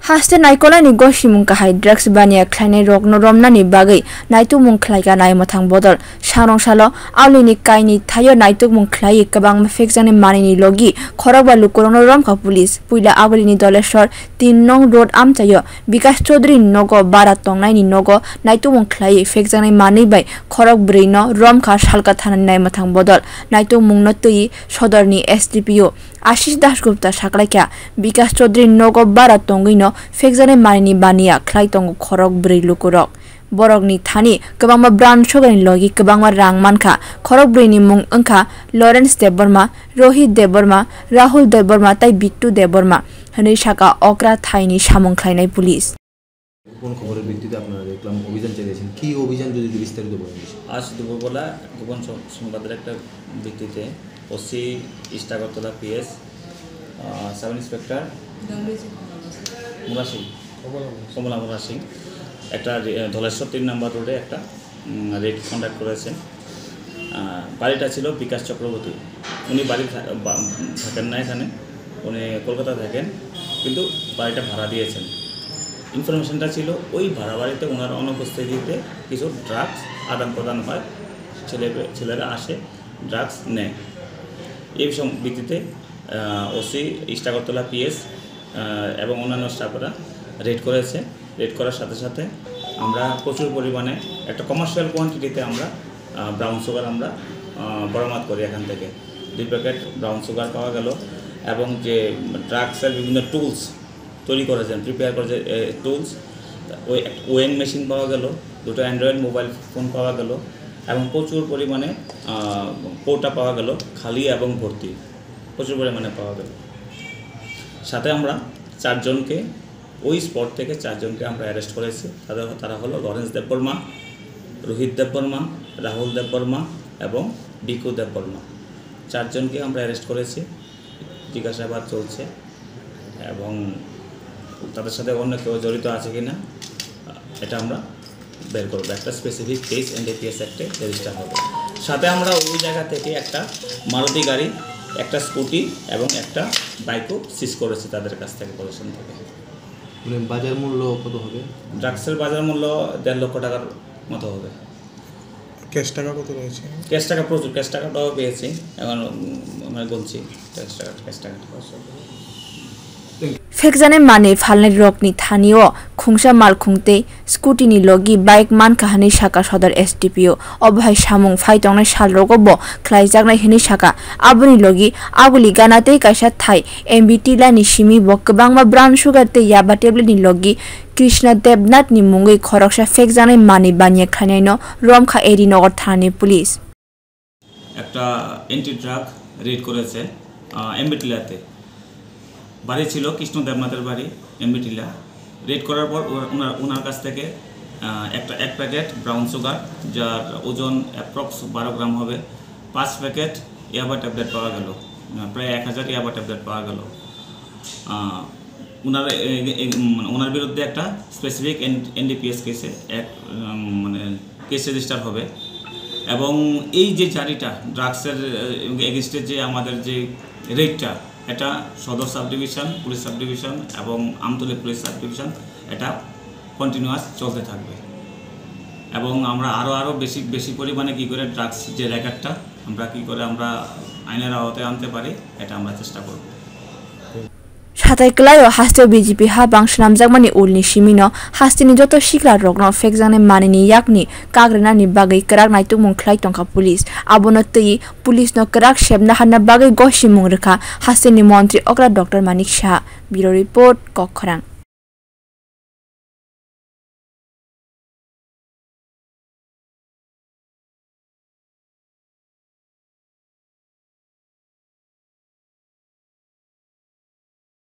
Haste Nicolani Goshimung Kahai drugs bania Kleine Rogno Romnani Bagay, naitokmwng khwlaikha nai mathang bodol, sangrong salo, Aguli Kainwi thaio naitokmwng khwlawi kwbangma phekjak manwi logi, khorok ba lukurongno romkha police, puila Aguli ni doleshor 3 nong road amchayo, Bikas Chaudhary nogo bara tongnai ni nogo, naitokmwng khwlawi phekjak manwi bai, khorok 4 no romkha salka thani nai mathang bodol, naitokmwng no tui sodorni SDPO, Ashish Dasgupta khwlaikha, Bikas Chaudhary nogo bara tongui no phekjak manwi bania khlai tongo khorok 4 lukurok. Borok ni thani kwbangma brand sogani logi kwbangma rang mankha khorok 4 ni mung wngkha Lawrence Deborma, Rohit Deborma, Rahul Deborma tai Bittu Deborma hनै saka okra thaini samung khlainai police কোন খবরের ভিত্তিতে আপনারা দেখলাম অভিযান চালিয়েছেন কি অভিযান যদি বিস্তারিত বলেন আজ দুপুরবেলা গোপন সংবাদের একটা ভিত্তিতে ওসি ইস্টাগরতলা পিএস সাব ইন্সপেক্টর কমলা সিং একটা ধলেশ্বর 3 নম্বর রোডে একটা রেড কন্ডাক্ট করেছেন। বাড়িটা ছিল বিকাশ চক্রবর্তী, উনি বাড়ি থাকেন না এখানে, উনি কলকাতা থাকেন কিন্তু বাড়িটা ভাড়া দিয়েছেন। ইনফরমেশনটা ছিল ওই ভাড়া বাড়িতে ওনার অনুপস্থিতিতে কিছু ড্রাগস আদান প্রদান হয়, ছেলেরা আসে ড্রাগস নেয়। এই ভিত্তিতে ওসি ইস্টাগরতলা পিএস এবং অন্যান্য স্টাফরা রেড করেছে। রেড করার সাথে সাথে আমরা প্রচুর পরিমাণে একটা কমার্শিয়াল কোয়ান্টিটিতে আমরা ব্রাউন সুগার আমরা বরামদ করি। এখান থেকে 2 প্যাকেট ব্রাউন সুগার পাওয়া গেল এবং যে ড্রাগসের বিভিন্ন টুলস তৈরি করেছেন, প্রিপেয়ার করেছে টুলস, ওয়েং মেশিন পাওয়া গেল, 2টো অ্যান্ড্রয়েড মোবাইল ফোন পাওয়া গেল এবং প্রচুর পরিমাণে কৌটা পাওয়া গেল, খালি এবং ভর্তি প্রচুর পরিমাণে পাওয়া গেল। সাথে আমরা 4 জনকে ওই স্পট থেকে 4 জনকে আমরা অ্যারেস্ট করেছি। তারা হলো লরেন্স দেববর্মা, রোহিত দেববর্মা, রাহুল দেববর্মা এবং বিকু দেববর্মা। 4 জনকে আমরা অ্যারেস্ট করেছি, জিজ্ঞাসাবাদ চলছে এবং তাদের সাথে অন্য কেউ জড়িত আছে কিনা এটা আমরা বের করবো। একটা স্পেসিফিক কেস এনডিপিএস অ্যাক্টে রেজিস্টার হবে। সাথে আমরা ওই জায়গা থেকে একটা মারুতি গাড়ি, একটা স্কুটি এবং একটা বাইকও সিজ করেছি তাদের কাছ থেকে, প্রশাসন থেকে। বাজার মূল্য কত হবে? ড্রাগসের বাজার মূল্য 1.5 লক্ষ টাকার মতো হবে। ক্যাশ টাকা কত রয়েছে? ক্যাশ টাকা প্রচুর, ক্যাশ টাকাটাও পেয়েছি, এখন আমরা গুনছি ক্যাশ টাকা। phekjak mani phalnai rokni thanio khungsa mal khungte scooty ni logi bike mankha hनै saka sodor SDPO obhai samung phaitongnai salrogobo khlaijaknai hनै saka aboni logi Aguli ganatei kaisa thai MBT lani simi bo kwbangma brown sugar te yaba tablet ni logi Krishna Devnath ni mungui khoroksa phekjak mani bania khlainai no romkha eri nogor thani police একটা anti drug raid করেছে এমবিটিলাতে। বাড়ি ছিল কৃষ্ণ দেবনাথের বাড়ি এমবিটিলা। Red করার পর ওনার কাছ থেকে এক প্যাকেট ব্রাউন সুগার যার ওজন অ্যাপ্রক্স 12 গ্রাম হবে, 5 প্যাকেট ইয়াবা ট্যাবলেট পাওয়া গেল, প্রায় 1000 ইয়াবা ট্যাবলেট পাওয়া গেল। ওনার বিরুদ্ধে একটা স্পেসিফিক এনডিপিএস কেসে কেস রেজিস্টার হবে এবং এই যে জারিটা ড্রাগসের এগেনস্টে যে আমাদের যে রেটটা, এটা Sadar sub division, police sub division এবং আমতলী পুলিশ সাব ডিভিশন এটা কন্টিনিউয়াস চলতে থাকবে এবং আমরা আরও বেশি পরিমাণে কী করে ড্রাগস যে রেকর্ডটা আমরা কী করে আমরা আইনের আওতায় আনতে পারি এটা আমরা চেষ্টা করব। Satai kelayo haste BJP ha bangsa namjakmani ulni simino hastini joto sikla rokno phekjak manini yakni kagrena ni bagai krak naitokmwng khlai tongkha police abono tui police no krak sebna hanna bagai gosimung rekha hastini montri okra Dr. Manik Shah. Bureau report Kokhrang.